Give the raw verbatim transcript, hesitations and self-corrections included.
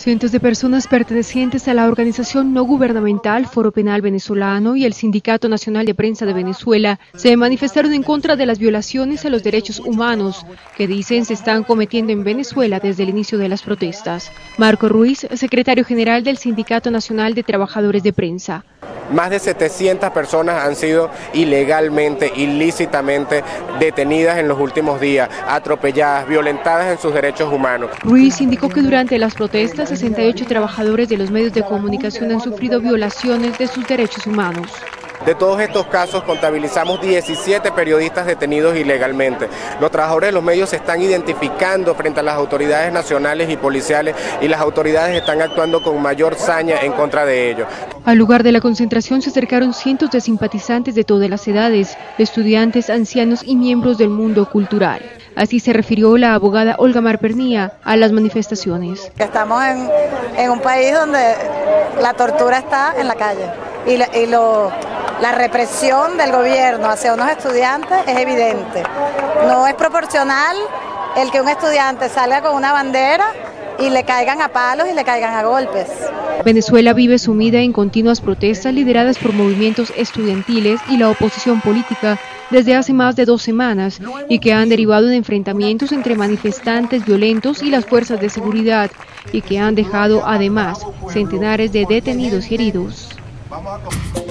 Cientos de personas pertenecientes a la organización no gubernamental Foro Penal Venezolano y el Sindicato Nacional de Prensa de Venezuela se manifestaron en contra de las violaciones a los derechos humanos que dicen se están cometiendo en Venezuela desde el inicio de las protestas. Marco Ruiz, secretario general del Sindicato Nacional de Trabajadores de Prensa. Más de setecientas personas han sido ilegalmente, ilícitamente detenidas en los últimos días, atropelladas, violentadas en sus derechos humanos. Ruiz indicó que durante las protestas, sesenta y ocho trabajadores de los medios de comunicación han sufrido violaciones de sus derechos humanos. De todos estos casos contabilizamos diecisiete periodistas detenidos ilegalmente. Los trabajadores de los medios se están identificando frente a las autoridades nacionales y policiales y las autoridades están actuando con mayor saña en contra de ellos. Al lugar de la concentración se acercaron cientos de simpatizantes de todas las edades, estudiantes, ancianos y miembros del mundo cultural. Así se refirió la abogada Olga Marpernía a las manifestaciones. Estamos en, en un país donde la tortura está en la calle y, la, y lo, la represión del gobierno hacia unos estudiantes es evidente. No es proporcional el que un estudiante salga con una bandera y le caigan a palos y le caigan a golpes. Venezuela vive sumida en continuas protestas lideradas por movimientos estudiantiles y la oposición política desde hace más de dos semanas y que han derivado en enfrentamientos entre manifestantes violentos y las fuerzas de seguridad y que han dejado además centenares de detenidos y heridos.